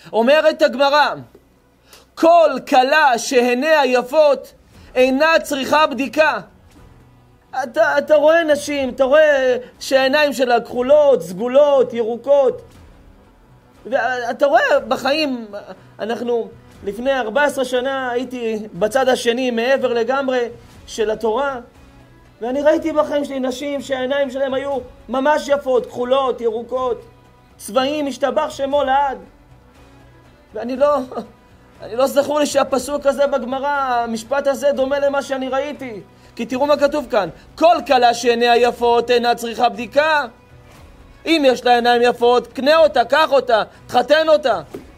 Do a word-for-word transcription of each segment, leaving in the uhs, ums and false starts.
אומרת הגמרא, כל כלה שעיניה יפות אינה צריכה בדיקה. אתה, אתה רואה נשים, אתה רואה שהעיניים שלה כחולות, סגולות, ירוקות. ואתה רואה בחיים, אנחנו לפני ארבע עשרה שנה הייתי בצד השני, מעבר לגמרי של התורה, ואני ראיתי בחיים שלי נשים שהעיניים שלהם היו ממש יפות, כחולות, ירוקות, צבעים, השתבח שמו לעד. ואני לא, אני לא זכור לי שהפסוק הזה בגמרא, המשפט הזה דומה למה שאני ראיתי. כי תראו מה כתוב כאן, כל כלה שעיניה יפות אינה צריכה בדיקה. אם יש לה עיניים יפות, קנה אותה, קח אותה, תחתן אותה.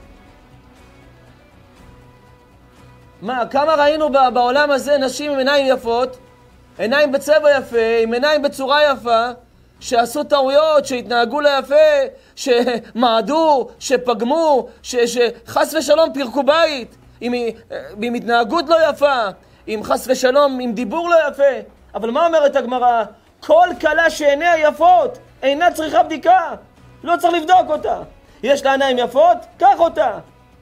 מה, כמה ראינו בעולם הזה נשים עם עיניים יפות, עיניים בצבע יפה, עם עיניים בצורה יפה, שעשו טעויות, שהתנהגו לה יפה, שמעדו, שפגמו, ש, שחס ושלום פירקו בית, עם, עם התנהגות לא יפה, עם חס ושלום, עם דיבור לא יפה. אבל מה אומרת הגמרא? כל כלה שעיניה יפות אינה צריכה בדיקה, לא צריך לבדוק אותה. יש לה עיניים יפות, קח אותה.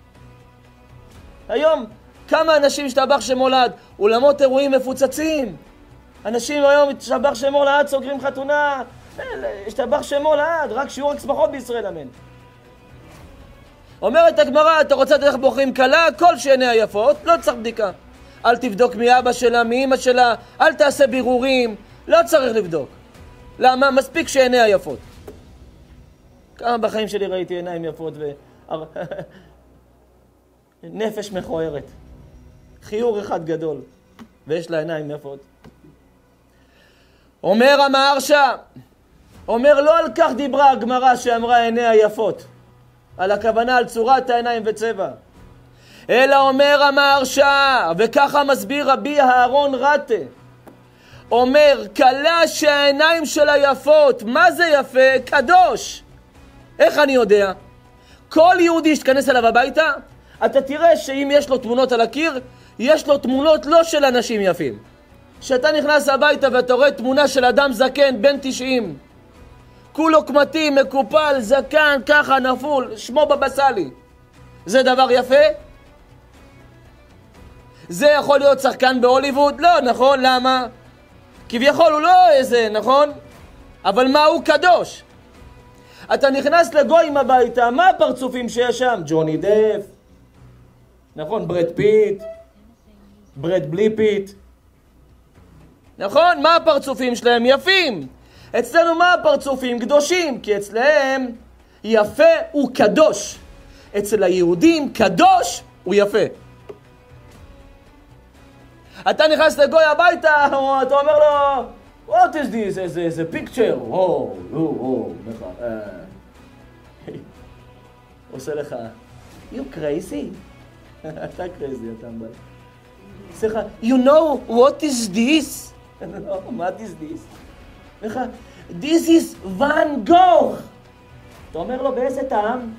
היום כמה אנשים השתבח שמולד, אולמות אירועים מפוצצים. אנשים היום השתבח שמולד, סוגרים חתונה, השתבח שמולד, רק שיעור הקסמכות בישראל, אמן. אומרת הגמרא, אתה רוצה דרך בוחרים כלה, כל שעיניה יפות, לא צריך בדיקה. אל תבדוק מי אבא שלה, מי אמא שלה, אל תעשה בירורים, לא צריך לבדוק. למה? מספיק שעיניה יפות. כמה בחיים שלי ראיתי עיניים יפות ו... נפש מכוערת. חיור אחד גדול, ויש לה עיניים יפות. אומר המהרש"א, אומר לא על כך דיברה הגמרא שאמרה עיניה יפות, על הכוונה על צורת העיניים וצבע. אלא אומר המהרש"א, וככה מסביר רבי אהרון רטה, אומר, כלה שהעיניים שלה יפות, מה זה יפה? קדוש. איך אני יודע? כל יהודי שתכנס אליו הביתה, אתה תראה שאם יש לו תמונות על הקיר, יש לו תמונות לא של אנשים יפים. כשאתה נכנס הביתה ואתה רואה תמונה של אדם זקן, בן תשעים, כולו קמתי, מקופל, זקן, ככה נפול, שמו בבסלי, זה דבר יפה? זה יכול להיות שחקן בהוליווד? לא, נכון? למה? כביכול הוא לא איזה, נכון? אבל מה הוא? קדוש. אתה נכנס לגויים הביתה, מה הפרצופים שיש שם? ג'וני דף, נכון? ברד פיט, ברד בלי פיט, נכון? מה הפרצופים שלהם? יפים. אצלנו מה הפרצופים? קדושים, כי אצלהם יפה הוא קדוש. אצל היהודים קדוש הוא יפה. אתה נכנס לגוי הביתה, אתה אומר לו, what is this? איזה picture? או, או, או, נכון. עושה לך, you crazy? אתה crazy, אתה מביא. עושה לך, you know what is this? לא, what is this? נכון, this is Van Gogh. אתה אומר לו, באיזה טעם?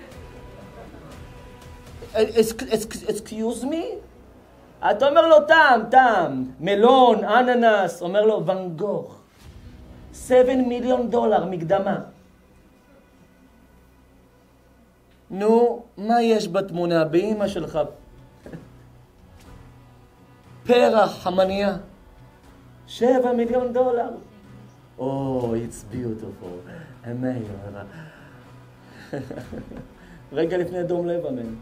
excuse me? אתה אומר לו טעם, טעם, מלון, אננס, אומר לו ון גוך, שבעה מיליון דולר מקדמה. נו, מה יש בתמונה? באמא שלך פרח, חמניה, שבעה מיליון דולר. Oh, it's beautiful. amazing. רגע לפני דום לב, אמן.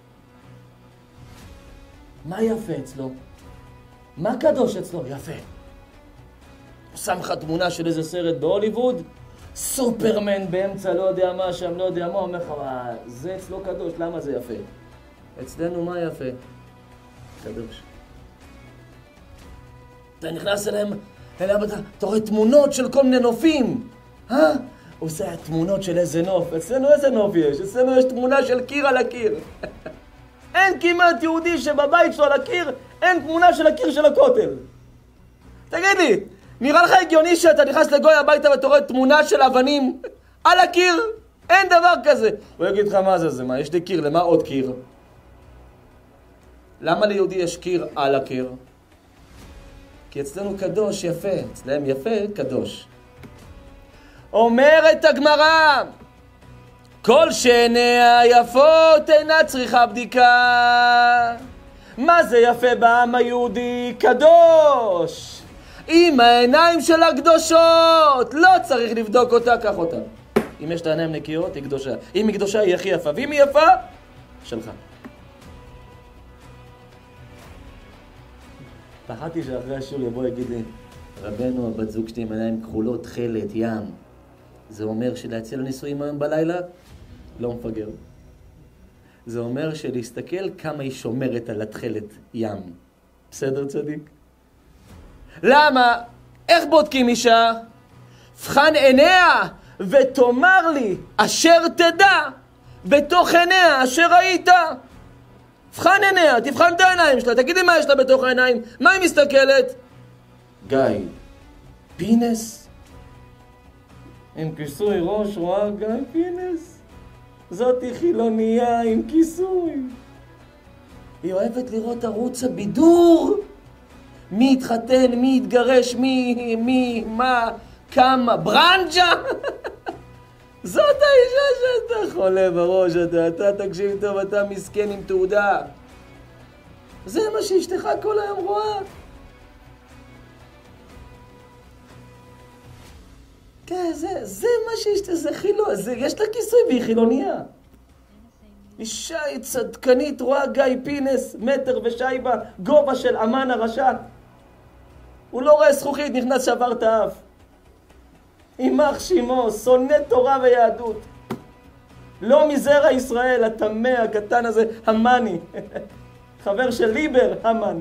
מה יפה אצלו? מה קדוש אצלו? יפה. הוא שם לך תמונה של איזה סרט בהוליווד, סופרמן באמצע, לא יודע מה שם, לא יודע מה, אומר לך, זה אצלו קדוש, למה זה יפה? אצלנו מה יפה? קדוש. אתה נכנס אליהם, אליהם אתה רואה תמונות של כל מיני נופים, אה? הוא עושה תמונות של איזה נוף, אצלנו איזה נוף יש? אצלנו יש תמונה של קיר על הקיר. אין כמעט יהודי שבבית שלו על הקיר, אין תמונה של הקיר של הכותל. תגיד לי, נראה לך הגיוני שאתה נכנס לגוי הביתה ואתה רואה תמונה של אבנים על הקיר? אין דבר כזה. הוא יגיד לך, מה זה זה? מה, יש לי קיר, למה עוד קיר? למה ליהודי יש קיר על הקיר? כי אצלנו קדוש יפה, אצלם יפה קדוש. אומרת הגמרא, כל שעיניה יפות אינה צריכה בדיקה. מה זה יפה בעם היהודי? קדוש. אם העיניים שלה קדושות, לא צריך לבדוק אותה, קח אותה. אם יש את העיניים נקיות, היא קדושה. אם היא קדושה, היא הכי יפה. ואם היא יפה, שלך. פחדתי שאחרי השיעור יבוא יגיד לי, רבנו, הבת זוג שלי עם עיניים כחולות, תכלת, ים. זה אומר שלהציע לנישואים היום בלילה? לא מפגר. זה אומר שלהסתכל כמה היא שומרת על התכלת ים. בסדר, צדיק? למה? איך בודקים אישה? פחן עיניה ותאמר לי אשר תדע בתוך עיניה אשר ראית. פחן עיניה, תבחן את העיניים שלה, תגידי מה יש לה בתוך העיניים, מה היא מסתכלת? גיא, פינס? עם כיסוי ראש רואה גיא פינס? זאתי חילוניה עם כיסוי. היא אוהבת לראות ערוץ הבידור. מי התחתן, מי התגרש, מי, מי, מה, כמה, ברנג'ה? זאת האישה שאתה חולה בראש, אתה, אתה תקשיב טוב, אתה מסכן עם תעודה. זה מה שאשתך כל היום רואה. כן, זה, זה מה שאשתך, זה חילו, זה, יש לה כיסוי והיא חילוניה. אישה היא צדקנית, רואה גיא פינס, מטר ושייבה, גובה של אמן הרשע. הוא לא רואה זכוכית, נכנס שבר את האף. אימך שימו, שונא תורה ויהדות. לא מזרע ישראל, התמה הקטן הזה, המני. חבר של ליבר, המן.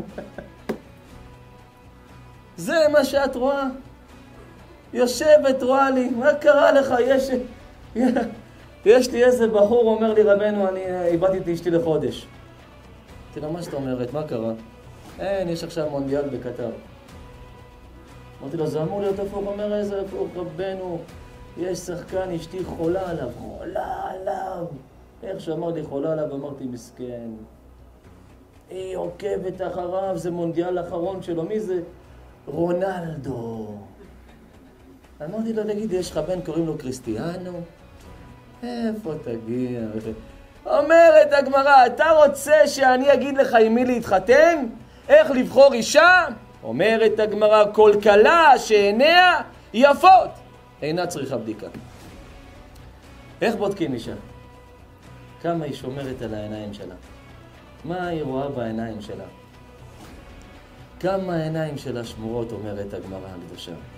זה מה שאת רואה. יושבת, רואה לי, מה קרה לך? יש, יש לי איזה בחור, אומר לי, רבנו, אני איבדתי את אשתי לחודש. תראה, מה שאתה אומרת, מה קרה? אין, יש עכשיו מונדיאל בקטר. אמרתי לו, זה אמור להיות הפוך, אומר איזה הפוך, רבנו, יש שחקן, אשתי חולה עליו, חולה עליו. איך שאמר לי חולה עליו, אמרתי, מסכן. היא עוקבת אחריו, זה מונדיאל האחרון שלו, מי זה? רונלדו. אמרתי לו, תגיד, יש לך בן, קוראים לו קריסטיאנו? איפה תגיע? אומרת הגמרא, אתה רוצה שאני אגיד לך עם מי להתחתן? איך לבחור אישה? אומרת הגמרא, כל כלה שעיניה יפות אינה צריכה בדיקה. איך בודקים אישה? כמה היא שומרת על העיניים שלה? מה היא רואה בעיניים שלה? כמה העיניים שלה שמורות, אומרת הגמרא הקדושה.